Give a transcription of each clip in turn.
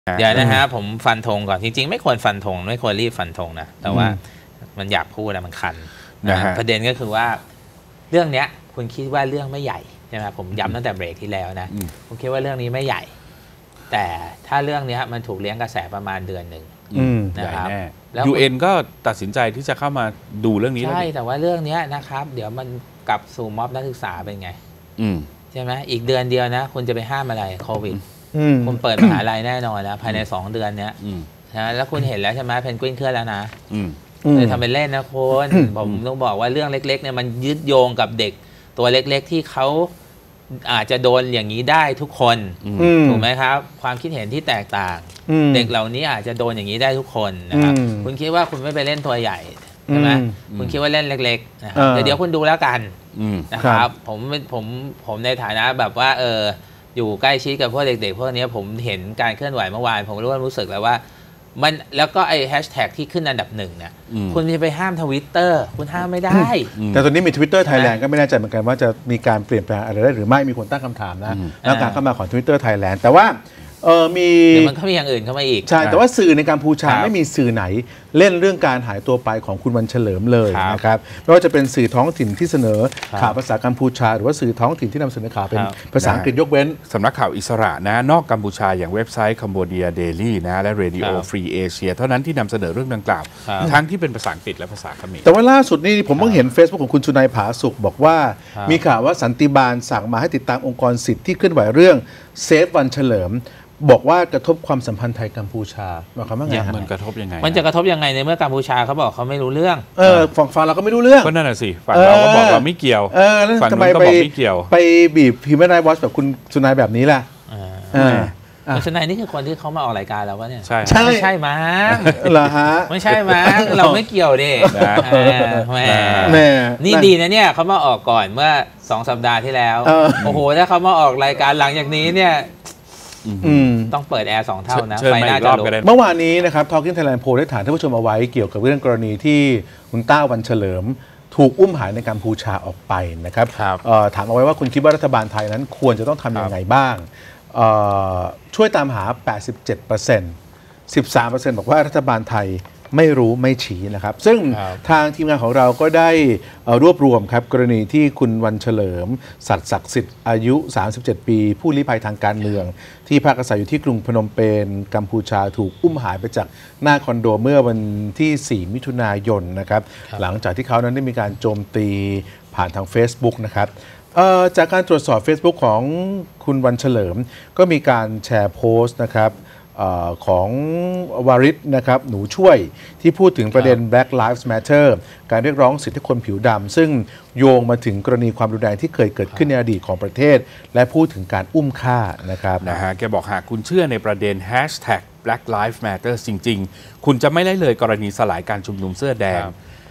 เดี๋ยวนะฮะผมฟันธงก่อนจริงๆไม่ควรฟันธงไม่ควรรีบฟันธงนะแต่ว่ามันอยากพูดนะมันคันประเด็นก็คือว่าเรื่องเนี้ยคุณคิดว่าเรื่องไม่ใหญ่ใช่ไหมผมย้ำตั้งแต่เบรกที่แล้วนะผมคิดว่าเรื่องนี้ไม่ใหญ่แต่ถ้าเรื่องนี้มันถูกเลี้ยงกระแสประมาณเดือนหนึ่งนะครับแล้ว UN ก็ตัดสินใจที่จะเข้ามาดูเรื่องนี้ใช่แต่ว่าเรื่องนี้นะครับเดี๋ยวมันกลับสู่ม็อบนักศึกษาเป็นไงใช่ไหมอีกเดือนเดียวนะคุณจะไปห้ามอะไรโควิดคุณเปิดมหาลัยแน่นอนแล้วภายใน2 เดือนเนี้ยนะแล้วคุณเห็นแล้วใช่ไหมเพนกวินเคลื่อนแล้วนะเลยทำเป็นเล่นนะคุณผมต้องบอกว่าเรื่องเล็กๆเนี่ยมันยึดโยงกับเด็กตัวเล็กๆที่เขาอาจจะโดนอย่างนี้ได้ทุกคนถูกไหมครับความคิดเห็นที่แตกต่างเด็กเหล่านี้อาจจะโดนอย่างนี้ได้ทุกคนนะครับคุณคิดว่าคุณไม่ไปเล่นตัวใหญ่ใช่ไหมคุณคิดว่าเล่นเล็กๆนะครับเดี๋ยวคุณดูแล้วกันนะครับผมในฐานะแบบว่าอยู่ใกล้ชิดกับพวกเด็กๆพวกนี้ผมเห็นการเคลื่อนไหวเมื่อวานผมรู้สึกแล้วว่ามันแล้วก็ไอ้แฮชแท็กที่ขึ้นอันดับ1เนี่ยคุณจะไปห้าม Twitter คุณห้ามไม่ได้แต่ตอนนี้มี Twitter Thailand ก็ไม่แน่ใจเหมือนกันว่าจะมีการเปลี่ยนแปลงอะไรได้หรือไม่มีคนตั้งคำถามนะแล้วการเข้ามาของ Twitter Thailand แต่ว่ามีมันก็มีอย่างอื่นเข้ามาอีกใช่แต่ว่าสื่อในกัมพูชาไม่มีสื่อไหนเล่นเรื่องการหายตัวไปของคุณวันเฉลิมเลยนะครับไม่ว่าจะเป็นสื่อท้องถิ่นที่เสนอข่าวภาษากัมพูชาหรือว่าสื่อท้องถิ่นที่นำเสนอข่าวเป็นภาษาอังกฤษยกเว้นสำนักข่าวอิสระนะนอกกัมพูชาอย่างเว็บไซต์ Cambodia Daily นะและ Radio Free Asia เท่านั้นที่นำเสนอเรื่องดังกล่าวทั้งที่เป็นภาษาอังกฤษและภาษาเขมรแต่ว่าล่าสุดนี่ผมเพิ่งเห็น Facebook ของคุณสุนัยผาสุขบอกว่ามีข่าวว่าสันติบาลสั่งมาให้ติดตามองค์กรสิทธิ์ที่เคลื่อนไหวเรื่องเซฟวันเฉลิมบอกว่ากระทบความสัมพันธ์ไทยกัมพูชาหมายความว่าไงมันกระทบยังไงมันจะกระทบยังไงในเมื่อกัมพูชาเขาบอกเขาไม่รู้เรื่องฝั่งเราก็ไม่รู้เรื่องก็นั่นแหละสิฝั่งเราก็บอกเราไม่เกี่ยวฝั่งนู้นก็บอกไม่เกี่ยวไปบีบHuman Rights Watchแบบคุณสุนัยแบบนี้ล่ะคุณสุนัยนี่คือคนที่เขามาออกรายการแล้ววะเนี่ยใช่ไม่ใช่มั้งเหรอฮะไม่ใช่มั้งเราไม่เกี่ยวดิแม่นี่ดีนะเนี่ยเขามาออกก่อนเมื่อ2 สัปดาห์ที่แล้วโอ้โหถ้าเขามาออกรายการหลังจากนี้เนี่ยต้องเปิดแอร์2 เท่านะไฟหน้าจะลุกเมื่อวานนี้นะครับ Talking Thailand Poll ได้ถามท่านผู้ชมเอาไว้เกี่ยวกับเรื่องกรณีที่คุณต้าวันเฉลิมถูกอุ้มหายในกัมพูชาออกไปนะครับถามเอาไว้ว่าคุณคิดว่ารัฐบาลไทยนั้นควรจะต้องทำยังไงบ้างช่วยตามหา 87% 13% บอกว่ารัฐบาลไทยไม่รู้ไม่ชี้นะครับซึ่งทางทีมงานของเราก็ได้รวบรวมครับกรณีที่คุณวันเฉลิมสัตย์ศักดิ์สิทธิ์อายุ37 ปีผู้ลี้ภัยทางการเมืองที่พักอาศัยอยู่ที่กรุงพนมเปญกัมพูชาถูกอุ้มหายไปจากหน้าคอนโดเมื่อวันที่4 มิถุนายนนะครับหลังจากที่เขานั้นได้มีการโจมตีผ่านทาง Facebook นะครับจากการตรวจสอบ Facebook ของคุณวันเฉลิมก็มีการแชร์โพสต์นะครับของวาริศนะครับหนูช่วยที่พูดถึงประเด็น Black Lives Matter การเรียกร้องสิทธิคนผิวดำซึ่งโยงมาถึงกรณีความรุนแรงที่เคยเกิดขึ้นในอดีตของประเทศและพูดถึงการอุ้มฆ่านะครับแกบอกหากคุณเชื่อในประเด็น Black Lives Matter จริงๆคุณจะไม่ละเลยกรณีสลายการชุมนุมเสื้อแดง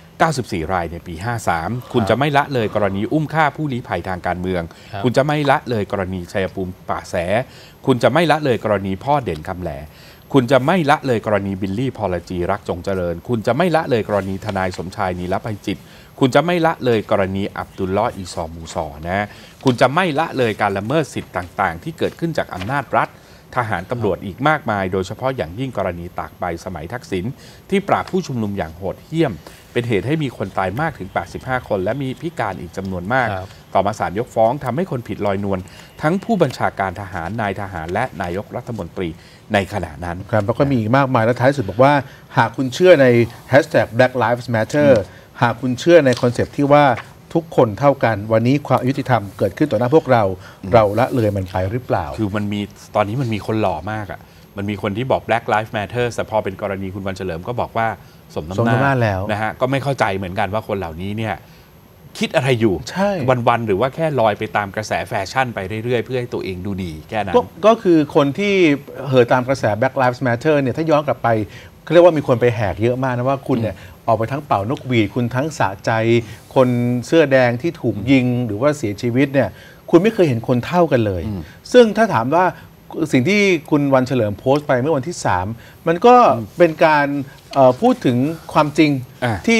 94 รายในปี 53คุณจะไม่ละเลยกรณีอุ้มฆ่าผู้ลี้ภัยทางการเมืองคุณจะไม่ละเลยกรณีชัยภูมิป่าแสคุณจะไม่ละเลยกรณีพ่อเด่นคำแหลคุณจะไม่ละเลยกรณีบิลลี่พอลจีรักจงเจริญคุณจะไม่ละเลยกรณีทนายสมชายนีรภัยจิตคุณจะไม่ละเลยกรณีอับดุลลอฮ์อีซอมูซอนะคุณจะไม่ละเลยการละเมิดสิทธิ์ต่างๆที่เกิดขึ้นจากอำนาจรัฐทหารตำรวจอีกมากมายโดยเฉพาะอย่างยิ่งกรณีตากใบสมัยทักษิณที่ปราบผู้ชุมนุมอย่างโหดเหี้ยมเป็นเหตุให้มีคนตายมากถึง85 คนและมีพิการอีกจำนวนมากต่อมาศาลยกฟ้องทำให้คนผิดลอยนวลทั้งผู้บัญชาการทหารนายทหารและนายกรัฐมนตรีในขณะนั้นครับแล้วก็มีอีกมากมายและท้ายสุดบอกว่าหากคุณเชื่อใน Black Lives Matter หากคุณเชื่อในคอนเซปต์ที่ว่าทุกคนเท่ากันวันนี้ความยุติธรรมเกิดขึ้นต่อหน้าพวกเราละเลยมันไปหรือเปล่าคือมันมีตอนนี้มันมีคนหล่อมากอ่ะมันมีคนที่บอก Black Lives Matter แต่พอเป็นกรณีคุณวันเฉลิมก็บอกว่าสมน้ำหน้าแล้วนะฮะก็ไม่เข้าใจเหมือนกันว่าคนเหล่านี้เนี่ยคิดอะไรอยู่วันๆหรือว่าแค่ลอยไปตามกระแสแฟชั่นไปเรื่อยๆเพื่อให้ตัวเองดูดีแค่นั้นก็คือคนที่เห่อตามกระแส Black Lives Matter เนี่ยถ้าย้อนกลับไปเขาเรียกว่ามีคนไปแหกเยอะมากนะว่าคุณเนี่ยออกไปทั้งเป่านกหวีดคุณทั้งสะใจคนเสื้อแดงที่ถูกยิงหรือว่าเสียชีวิตเนี่ยคุณไม่เคยเห็นคนเท่ากันเลยซึ่งถ้าถามว่าสิ่งที่คุณวันเฉลิมโพสต์ไปเมื่อวันที่3มันก็เป็นการพูดถึงความจริงที่ท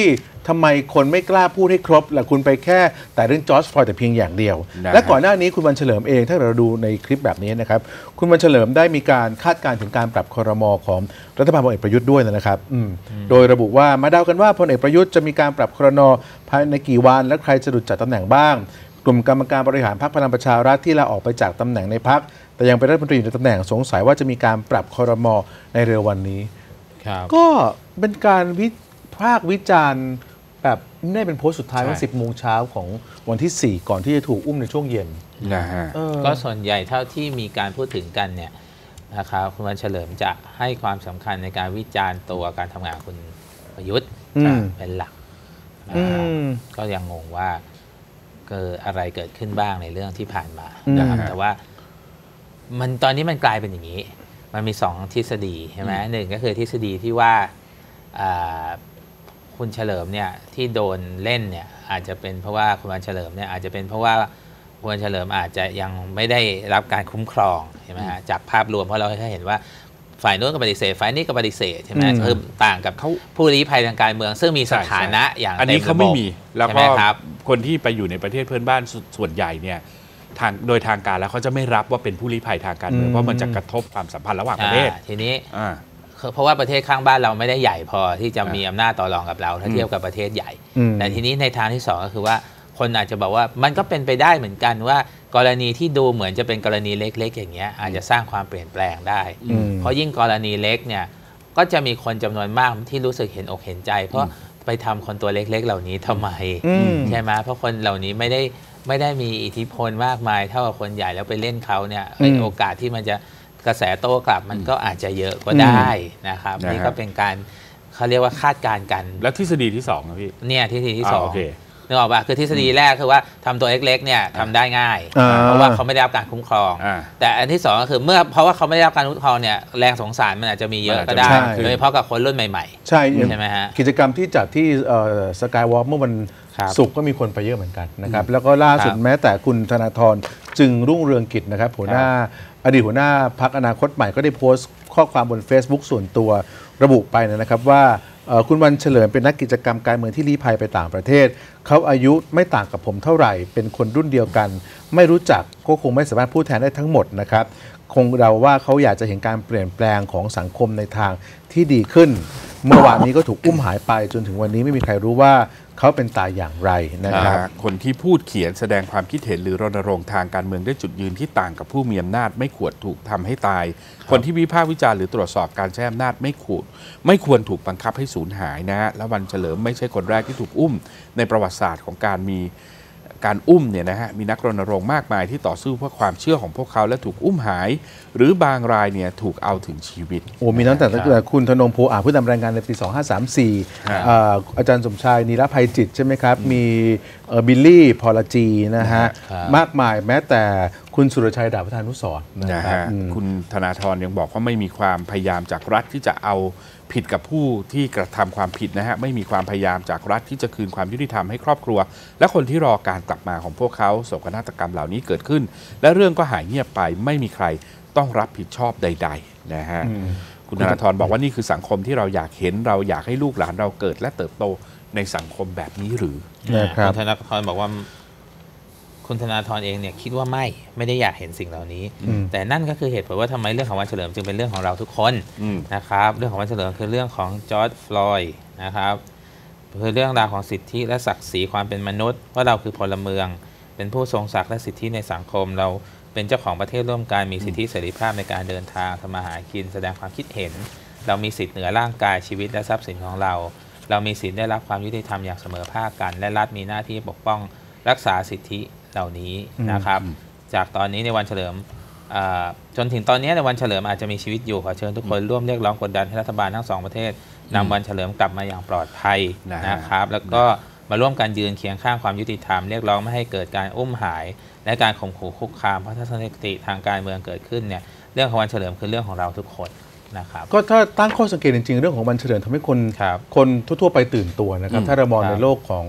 ทำไมคนไม่กล้าพูดให้ครบและคุณไปแค่แต่เรื่องจอร์จฟลอยด์แต่เพียงอย่างเดียวและก่อนหน้านี้คุณวันเฉลิมเองถ้าเราดูในคลิปแบบนี้นะครับคุณวันเฉลิมได้มีการคาดการณ์ถึงการปรับครม.ของรัฐบาลพลเอกประยุทธ์ด้วยนะครับโดยระบุว่ามาเดากันว่าพลเอกประยุทธ์จะมีการปรับครม.ภายในกี่วันและใครจะหลุดจากตำแหน่งบ้างกลุ่มกรรมการบริหารพรรคพลังประชารัฐที่ลาออกไปจากตำแหน่งในพรรคแต่ยังเป็นรัฐมนตรีอยู่ในตำแหน่งสงสัยว่าจะมีการปรับครม.ในเร็ววันนี้ก็เป็นการภาควิจารณ์แบบนี่เป็นโพสต์สุดท้ายว่า 10 โมงเช้าของวันที่ 4 ก่อนที่จะถูกอุ้มในช่วงเย็นนะฮะก็ส่วนใหญ่เท่าที่มีการพูดถึงกันเนี่ยนะครับคุณวันเฉลิมจะให้ความสำคัญในการวิจารณ์ตัวการทำงานคุณประยุทธ์เป็นหลักก็ยังงงว่าเกิดอะไรเกิดขึ้นบ้างในเรื่องที่ผ่านมานะครับแต่ว่ามันตอนนี้มันกลายเป็นอย่างนี้มันมี2 ทฤษฎีใช่ไหมหนึ่งก็คือทฤษฎีที่ว่าคุณเฉลิมเนี่ยที่โดนเล่นเนี่ยอาจจะเป็นเพราะว่าคุณวันเฉลิมเนี่ยอาจจะเป็นเพราะว่าคุณวันเฉลิมอาจจะยังไม่ได้รับการคุ้มครองใช่ไหมฮะจากภาพรวมเพราะเราแค่เห็นว่าฝ่ายโน้นก็ปฏิเสธฝ่ายนี้ก็ปฏิเสธใช่ไหมคือต่างกับผู้ลี้ภัยทางการเมืองซึ่งมีสถานะอย่างอันนี้เขาไม่มีแล้วก็คนที่ไปอยู่ในประเทศเพื่อนบ้านส่วนใหญ่เนี่ยโดยทางการแล้วเขาจะไม่รับว่าเป็นผู้ลี้ภัยทางการเมืองเพราะมันจะกระทบความสัมพันธ์ระหว่างประเทศทีนี้เพราะว่าประเทศข้างบ้านเราไม่ได้ใหญ่พอที่จะมีอำนาจต่อรองกับเราถ้าเทียบกับประเทศใหญ่แต่ทีนี้ในทางที่2ก็คือว่าคนอาจจะบอกว่ามันก็เป็นไปได้เหมือนกันว่ากรณีที่ดูเหมือนจะเป็นกรณีเล็กๆอย่างเงี้ยอาจจะสร้างความเปลี่ยนแปลงได้เพราะยิ่งกรณีเล็กเนี่ยก็จะมีคนจำนวนมากที่รู้สึกเห็นอกเห็นใจเพราะไปทำคนตัวเล็กๆเหล่านี้ทำไมใช่ไหมเพราะคนเหล่านี้ไม่ได้มีอิทธิพลมากมายเท่ากับคนใหญ่แล้วไปเล่นเขาเนี่ยโอกาสที่มันจะกระแสโต้กลับมันก็อาจจะเยอะก็ได้นะครับนี่ก็เป็นการเขาเรียกว่าคาดการณ์กันแล้วทฤษฎีที่2นะพี่เนี่ยทฤษฎีที่2นึกออกป่ะคือทฤษฎีแรกคือว่าทำตัวเล็กๆเนี่ยทำได้ง่ายเพราะว่าเขาไม่ได้รับการคุ้มครองแต่อันที่2ก็คือเพราะว่าเขาไม่ได้รับการคุ้มครองเนี่ยแรงสงสารมันอาจจะมีเยอะก็ได้โดยเฉพาะกับคนรุ่นใหม่ๆใช่ไหมฮะกิจกรรมที่จัดที่สกายวอล์กเมื่อวันศุกร์ก็มีคนไปเยอะเหมือนกันนะครับแล้วก็ล่าสุดแม้แต่คุณธนาธรจึงรุ่งเรืองกิจนะครับอดีตหัวหน้าพรรคอนาคตใหม่ก็ได้โพสต์ข้อความบน Facebook ส่วนตัวระบุไปนะครับว่าคุณวันเฉลิมเป็นนักกิจกรรมการเมืองที่ลี้ภัยไปต่างประเทศเขาอายุไม่ต่างกับผมเท่าไหร่เป็นคนรุ่นเดียวกันไม่รู้จักก็คงไม่สามารถพูดแทนได้ทั้งหมดนะครับคงเดาว่าเขาอยากจะเห็นการเปลี่ยนแปลงของสังคมในทางที่ดีขึ้นเมื่อวานนี้ก็ถูกอุ้มหายไปจนถึงวันนี้ไม่มีใครรู้ว่าเขาเป็นตายอย่างไรนะครับคนที่พูดเขียนแสดงความคิดเห็นหรือรณรงค์ทางการเมืองด้วยจุดยืนที่ต่างกับผู้มีอำนาจไม่ควรถูกทำให้ตายคนที่วิพากษ์วิจารณ์หรือตรวจสอบการใช้อำนาจไม่ควรถูกบังคับให้สูญหายนะฮะและวันเฉลิมไม่ใช่คนแรกที่ถูกอุ้มในประวัติศาสตร์ของการอุ้มเนี่ยนะฮะมีนักรณรงค์มากมายที่ต่อสู้เพื่อความเชื่อของพวกเขาและถูกอุ้มหายหรือบางรายเนี่ยถูกเอาถึงชีวิตมีตั้งแต่คุณธนงโพอาผู้นำรายงานในปี 2534 อาจารย์สมชายนีรภัยจิตใช่ไหมครับมีบิลลี่พอลจีนะฮะมากมายแม้แต่คุณสุรชัยดาบพทานุสรณ์นะครับคุณธนาธรยังบอกว่าไม่มีความพยายามจากรัฐที่จะเอาผิดกับผู้ที่กระทำความผิดนะฮะไม่มีความพยายามจากรัฐที่จะคืนความยุติธรรมให้ครอบครัวและคนที่รอการกลับมาของพวกเขาโศกนาฏกรรมเหล่านี้เกิดขึ้นและเรื่องก็หายเงียบไปไม่มีใครต้องรับผิดชอบใดๆนะฮะคุณธนาธรบอกว่านี่คือสังคมที่เราอยากเห็นเราอยากให้ลูกหลานเราเกิดและเติบโตในสังคมแบบนี้หรือคุณธนาธรบอกว่าคุณธนาธรเองเนี่ยคิดว่าไม่ได้อยากเห็นสิ่งเหล่านี้แต่นั่นก็คือเหตุผลว่าทำไมเรื่องของวันเฉลิมจึงเป็นเรื่องของเราทุกคนนะครับเรื่องของวันเฉลิมคือเรื่องของจอร์จฟลอยด์นะครับคือเรื่องราวของสิทธิและศักดิ์ศรีความเป็นมนุษย์ว่าเราคือพลเมืองเป็นผู้ทรงศักดิ์และสิทธิในสังคมเราเป็นเจ้าของประเทศร่วมกันมีสิทธิเสรีภาพในการเดินทางทำมาหากินแสดงความคิดเห็นเรามีสิทธิเหนือร่างกายชีวิตและทรัพย์สินของเรามีสิทธิได้รับความยุติธรรมอย่างเสมอภาคกันและรัฐมีหน้าที่ปกป้องรักษาสิทธิเหล่านี้นะครับจากตอนนี้ในวันเฉลิมจนถึงตอนนี้ในวันเฉลิมอาจจะมีชีวิตอยู่ขอเชิญทุกคนร่วมเรียกร้องกดดันให้รัฐบาลทั้ง2ประเทศนำวันเฉลิมกลับมาอย่างปลอดภัยนะครับแล้วก็มาร่วมกันยืนเคียงข้างความยุติธรรมเรียกร้องไม่ให้เกิดการอุ้มหายและการข่มขู่คุกคามเพราะทัศนคติทางการเมืองเกิดขึ้นเนี่ยเรื่องของวันเฉลิมคือเรื่องของเราทุกคนนะครับก็ถ้าตั้งข้อสังเกตจริงๆเรื่องของวันเฉลิมทำให้คนทั่วๆไปตื่นตัวนะครับถ้าเรามองในโลกของอ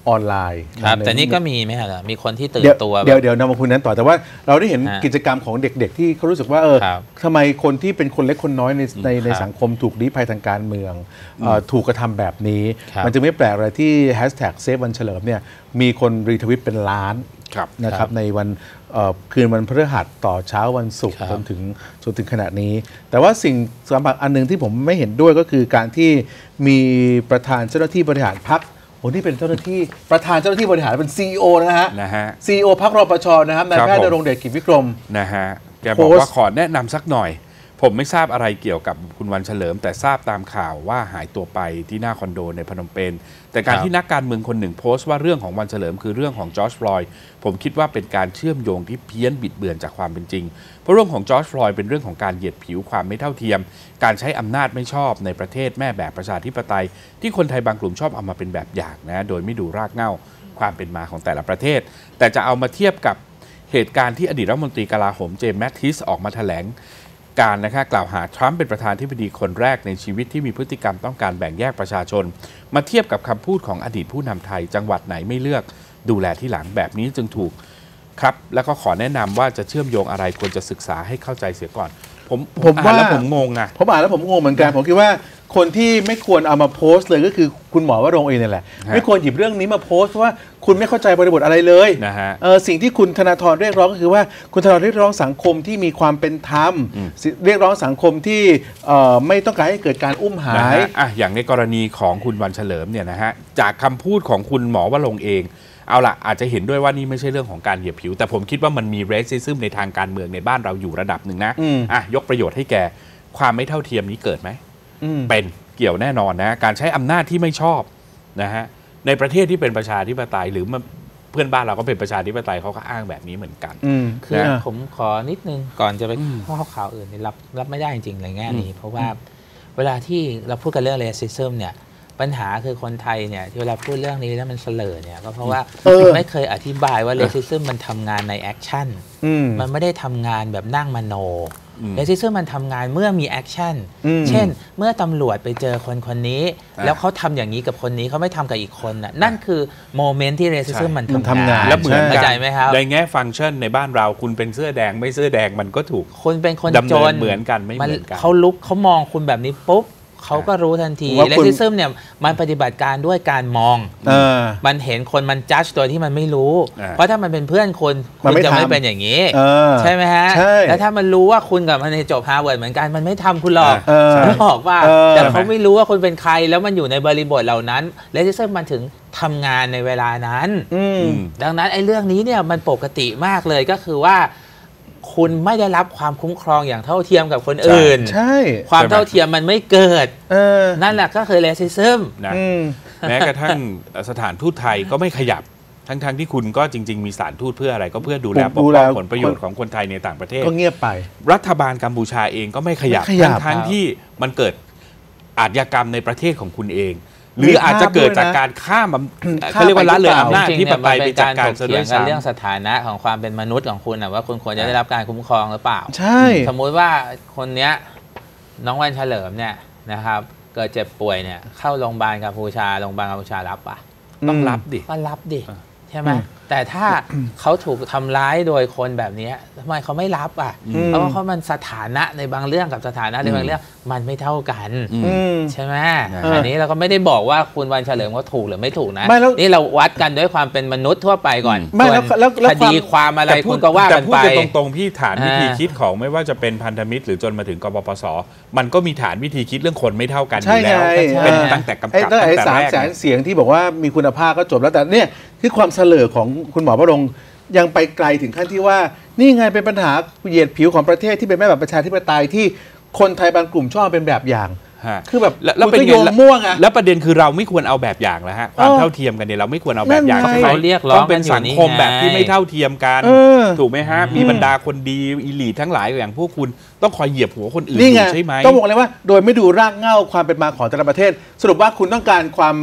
ออนไลน์ครับแต่นี่ก็มีไหมฮะมีคนที่ตื่นตัวเดี๋ยวนำมาคุยนั้นต่อแต่ว่าเราได้เห็นกิจกรรมของเด็กๆที่เขารู้สึกว่าทำไมคนที่เป็นคนเล็กคนน้อยในสังคมถูกลี้ภัยทางการเมืองถูกกระทำแบบนี้มันจะไม่แปลกอะไรที่แฮชแท็กเซฟวันเฉลิมเนี่ยมีคนรีทวิตเป็นล้านนะครับในวันคืนวันพฤหัสต่อเช้าวันศุกร์จนถึงขณะนี้แต่ว่าสิ่งสำคัญอันหนึ่งที่ผมไม่เห็นด้วยก็คือการที่มีประธานเจ้าหน้าที่บริหารพรรคโอ้นี่เป็นเจ้าหน้าที่ประธานเจ้าหน้าที่บริหารเป็น CEO นะฮะ CEO พรรครปชนะครับนายแพทย์ณรงค์เดชกิจวิกรมนะฮะแกบอกว่าขอแนะนำสักหน่อยผมไม่ทราบอะไรเกี่ยวกับคุณวันเฉลิมแต่ทราบตามข่าวว่าหายตัวไปที่หน้าคอนโดในพนมเปญแต่การที่นักการเมืองคนหนึ่งโพสต์ว่าเรื่องของวันเฉลิมคือเรื่องของจอร์จฟลอยด์ผมคิดว่าเป็นการเชื่อมโยงที่เพี้ยนบิดเบือนจากความเป็นจริงเพราะเรื่องของจอร์จฟลอยด์เป็นเรื่องของการเหยียดผิวความไม่เท่าเทียมการใช้อำนาจไม่ชอบในประเทศแม่แบบประชาธิปไตยที่คนไทยบางกลุ่มชอบเอามาเป็นแบบอย่างนะโดยไม่ดูรากเหง้าความเป็นมาของแต่ละประเทศแต่จะเอามาเทียบกับเหตุการณ์ที่อดีตรัฐมนตรีกลาโหมเจมส์แมททิสออกมาแถลงการนะคะกล่าวหาทรัมป์เป็นประธานาธิบดีคนแรกในชีวิตที่มีพฤติกรรมต้องการแบ่งแยกประชาชนมาเทียบกับคำพูดของอดีตผู้นำไทยจังหวัดไหนไม่เลือกดูแลที่หลังแบบนี้จึงถูกครับแล้วก็ขอแนะนำว่าจะเชื่อมโยงอะไรควรจะศึกษาให้เข้าใจเสียก่อนผมอ่านแล้วผมงงอ่ะผมอ่านแล้วผมงงเหมือนกันผมคิดว่าคนที่ไม่ควรเอามาโพสต์เลยก็คือคุณหมอวรงค์เองนี่แหละไม่ควรหยิบเรื่องนี้มาโพสต์เพราะว่าคุณไม่เข้าใจบริบทอะไรเลยนะฮะสิ่งที่คุณธนาธรเรียกร้องก็คือว่าคุณธนาธรเรียกร้องสังคมที่มีความเป็นธรรมเรียกร้องสังคมที่ไม่ต้องการให้เกิดการอุ้มหายอย่างในกรณีของคุณวันเฉลิมเนี่ยนะฮะจากคำพูดของคุณหมอวรงค์เองเอาล่ะอาจจะเห็นด้วยว่านี่ไม่ใช่เรื่องของการเหยียบผิวแต่ผมคิดว่ามันมีเรสซิซึมในทางการเมืองในบ้านเราอยู่ระดับหนึ่งนะยกประโยชน์ให้แกความไม่เท่าเทียมนี้เกิดไหมเป็นเกี่ยวแน่นอนนะการใช้อำนาจที่ไม่ชอบนะฮะในประเทศที่เป็นประชาธิปไตยหรือเพื่อนบ้านเราก็เป็นประชาธิปไตยเขาก็อ้างแบบนี้เหมือนกันคือผมขอนิดนึงก่อนจะไปข้อข่าวอื่นนี่รับไม่ได้จริงๆในแง่นี้เพราะว่าเวลาที่เราพูดกันเรื่องเรสซิซึมเนี่ยปัญหาคือคนไทยเนี่ยที่เวลาพูดเรื่องนี้แล้วมันเสลอเนี่ยก็เพราะว่าไม่เคยอธิบายว่าเรสซิซึมมันทำงานในแอคชั่นมันไม่ได้ทำงานแบบนั่งมโนเรสซิซึมมันทำงานเมื่อมีแอคชั่นเช่นเมื่อตำรวจไปเจอคนนี้แล้วเขาทำอย่างนี้กับคนนี้เขาไม่ทำกับอีกคนน่ะนั่นคือโมเมนต์ที่เรสซิซึมมันทำงานแล้วเหมือนเข้าใจไหมครับในแง่ฟังก์ชันในบ้านเราคุณเป็นเสื้อแดงไม่เสื้อแดงมันก็ถูกคุณเป็นคนจนเหมือนกันไม่เหมือนกันเขามองคุณแบบนี้ปุ๊บเขาก็รู้ทันทีเรสซิซึมเนี่ยมันปฏิบัติการด้วยการมองมันเห็นคนมันจัดโดยที่มันไม่รู้เพราะถ้ามันเป็นเพื่อนคุณจะไม่เป็นอย่างนี้ใช่ไหมฮะแล้วถ้ามันรู้ว่าคุณกับมันจบฮาร์วาร์ดเหมือนกันมันไม่ทำคุณหรอกบอกว่าแต่เขาไม่รู้ว่าคุณเป็นใครแล้วมันอยู่ในบริบทเหล่านั้นเรสซิซึมมันถึงทำงานในเวลานั้นดังนั้นไอ้เรื่องนี้เนี่ยมันปกติมากเลยก็คือว่าคุณไม่ได้รับความคุ้มครองอย่างเท่าเทียมกับคนอื่นใช่ความเท่าเทียมมันไม่เกิดนั่นแหละก็คือเรสซิซึมนะแม้กระทั่งสถานทูตไทยก็ไม่ขยับทั้งที่คุณก็จริงๆมีสถานทูตเพื่ออะไรก็เพื่อดูแลปกป้องผลประโยชน์ของคนไทยในต่างประเทศก็เงียบไปรัฐบาลกัมพูชาเองก็ไม่ขยับทั้งที่มันเกิดอาชญากรรมในประเทศของคุณเองหรืออาจจะเกิดจากการข้ามเขาเรียกว่าละเลยอำนาจที่ไปจากการเถียงกันเรื่องสถานะของความเป็นมนุษย์ของคุณว่าคุณควรจะได้รับการคุ้มครองหรือเปล่าใช่สมมุติว่าคนเนี้ยน้องวันเฉลิมเนี่ยนะครับเกิดเจ็บป่วยเนี่ยเข้าโรงพยาบาลกัมพูชาโรงพยาบาลกัมพูชารับป่ะต้องรับดิก็รับดิใช่ไหมแต่ถ้าเขาถูกทำร้ายโดยคนแบบนี้ทำไมเขาไม่รับอ่ะเพราะว่าเขามันสถานะในบางเรื่องกับสถานะในบางเรื่องมันไม่เท่ากันใช่ไหมอันนี้เราก็ไม่ได้บอกว่าคุณวันเฉลิมเขาถูกหรือไม่ถูกนะนี่เราวัดกันด้วยความเป็นมนุษย์ทั่วไปก่อนคดีความอะไรคุณก็ว่ากันไปแต่พูดตรงๆพี่ฐานวิธีคิดของไม่ว่าจะเป็นพันธมิตรหรือจนมาถึงกบปส.มันก็มีฐานวิธีคิดเรื่องคนไม่เท่ากันอยู่แล้วเป็นตั้งแต่กำกับตั้งแต่แรก 300,000 เสียงที่บอกว่ามีคุณภาพก็จบแล้วแต่เนี่ยคือความเสลอของคุณหมอวรงค์ยังไปไกลถึงขั้นที่ว่านี่ไงเป็นปัญหาเหยียดผิวของประเทศที่เป็นแม่แบบประชาธิปไตยที่คนไทยบางกลุ่มชอบเป็นแบบอย่างคือแบบแล้วเป็นโยงม่วงอะแล้วประเด็นคือเราไม่ควรเอาแบบอย่างแล้วฮะความเท่าเทียมกันเนี่ยเราไม่ควรเอาแบบอย่างเขาเรียกร้องเป็นสังคมแบบที่ไม่เท่าเทียมกันถูกไหมฮะมีบรรดาคนดีอีลีททั้งหลายอย่างพวกคุณต้องคอยเหยียบหัวคนอื่นใช่ไหมต้องบอกเลยว่าโดยไม่ดูรากเหง้าความเป็นมาของแต่ละประเทศสรุปว่าคุณต้องการความ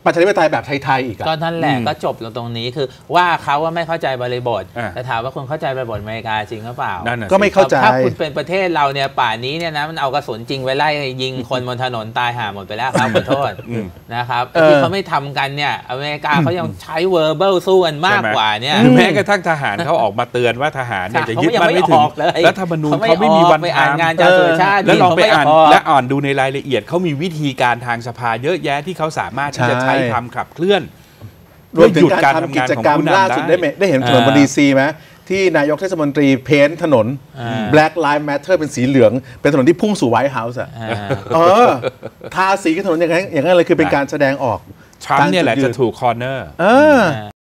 ประชาธิปไตยแบบไทยๆอีกอะก็นั่นแหละก็จบลงตรงนี้คือว่าเขาว่าไม่เข้าใจบริบทแต่ถามว่าคุณเข้าใจบริบทอเมริกาจริงหรือเปล่าก็ไม่เข้าใจถ้าคุณเป็นประเทศเราเนี่ยป่านนี้เนี่ยนะมันเอากระสุนจริงไว้ไล่ยิงคนบนถนนตายห่าหมดไปแล้วครับขอโทษนะครับที่เขาไม่ทำกันเนี่ยอเมริกาเขายังใช้ verbal สู้กันมากกว่าเนี่ยแม้กระทั่งทหารเขาออกมาเตือนว่าทหารเนี่ยจะยึดมั่นไม่ถึงรัฐธรรมนูญเขาไม่มีวันไปอ่านงานจากตัวชาติแล้วลองไปอ่านและอ่านดูในรายละเอียดเขามีวิธีการทางสภาเยอะแยะที่เขาสามารถที่จะใช้ทำขับเคลื่อนรวมถึงการทำกิจกรรมล่าสุดได้เห็นถนนบนดีซีไหมที่นายกเทศมนตรีเพ้นท์ถนน Black Lives Matter เป็นสีเหลืองเป็นถนนที่พุ่งสู่ไวท์เฮาส์ทาสีกับถนนอย่างนั้นเลยคือเป็นการแสดงออกทรัมป์เนี่ยแหละจะถูกคอร์เนอร์